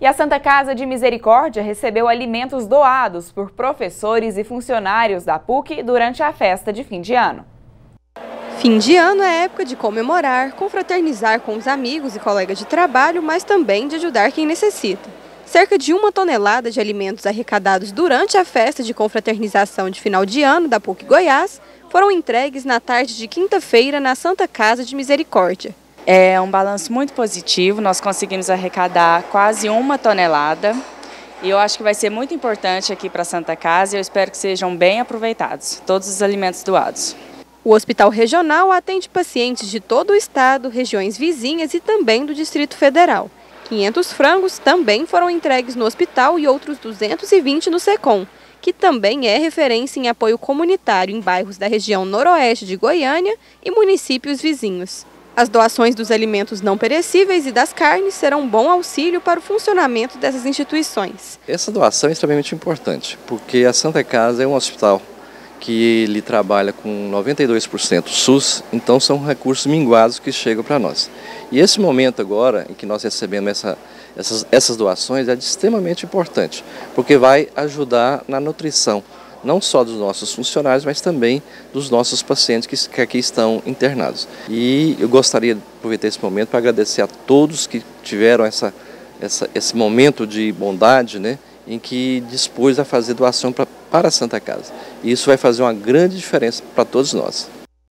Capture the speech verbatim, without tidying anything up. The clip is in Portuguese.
E a Santa Casa de Misericórdia recebeu alimentos doados por professores e funcionários da P U C durante a festa de fim de ano. Fim de ano é época de comemorar, confraternizar com os amigos e colegas de trabalho, mas também de ajudar quem necessita. Cerca de uma tonelada de alimentos arrecadados durante a festa de confraternização de final de ano da P U C Goiás foram entregues na tarde de quinta-feira na Santa Casa de Misericórdia. É um balanço muito positivo, nós conseguimos arrecadar quase uma tonelada e eu acho que vai ser muito importante aqui para a Santa Casa e eu espero que sejam bem aproveitados, todos os alimentos doados. O Hospital Regional atende pacientes de todo o estado, regiões vizinhas e também do Distrito Federal. quinhentos frangos também foram entregues no hospital e outros duzentos e vinte no SECOM, que também é referência em apoio comunitário em bairros da região noroeste de Goiânia e municípios vizinhos. As doações dos alimentos não perecíveis e das carnes serão um bom auxílio para o funcionamento dessas instituições. Essa doação é extremamente importante, porque a Santa Casa é um hospital que ele trabalha com noventa e dois por cento SUS, então são recursos minguados que chegam para nós. E esse momento agora, em que nós recebemos essa, essas, essas doações, é extremamente importante, porque vai ajudar na nutrição, não só dos nossos funcionários, mas também dos nossos pacientes que, que aqui estão internados. E eu gostaria de aproveitar esse momento para agradecer a todos que tiveram essa, essa, esse momento de bondade, né, em que dispôs a fazer doação pra, para a Santa Casa. E isso vai fazer uma grande diferença para todos nós.